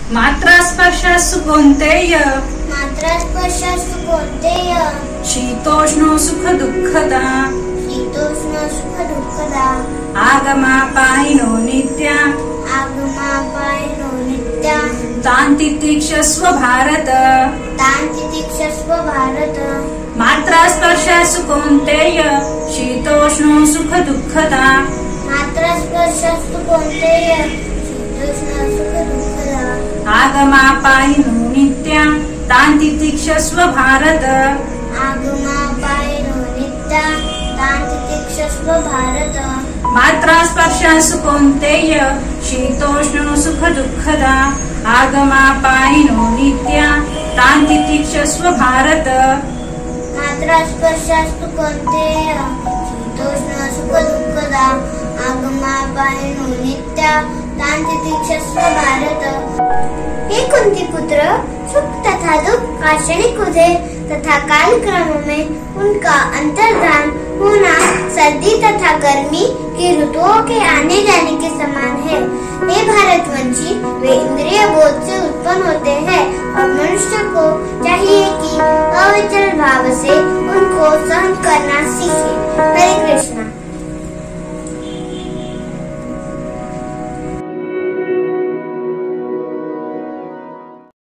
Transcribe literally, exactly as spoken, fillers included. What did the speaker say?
मात्रा स्पर्शस्तु कौन्तेय मात्रा स्पर्शस्तु कौन्तेय शीतोष्णो सुख दुःखदा शीतोष्ण सुख दुःखदा आगमापायिनो नित्या आगमापायिनो नित्या तान् तितिक्षस्व भारत तान् तितिक्षस्व भारत मात्रा स्पर्शस्तु कौन्तेय शीतोष्णो सुख दुःखदा मात्रा स्पर्शस्तु कौन्तेय शीतोष्ण सुख दुःखदा आगमापायिनो नित्या तान् तितिक्षस्व भारत आगमापायिनो नित्या तान् तितिक्षस्व भारत मात्रा स्पर्शस्तु कौन्तेय शीतोष्णो सुख दुःखदा आगमापायिनो नित्या तान् तितिक्षस्व भारत मात्रा स्पर्शस्तु कौन्तेय शीतोष्ण सुख दुःखदा आगमापायिनो नित्या तान् तितिक्षस्व भारत। हे कुंती पुत्र, सुख तथा दुख का क्षणिक उदय तथा कालक्रम में उनका अंतर्धान होना सर्दी तथा गर्मी की ऋतुओं के आने जाने के समान है। हे भारतवंशी, वे इंद्रिय बोध से उत्पन्न होते हैं और मनुष्य को चाहिए कि अविचल भाव से उनको सहन करना सीखे।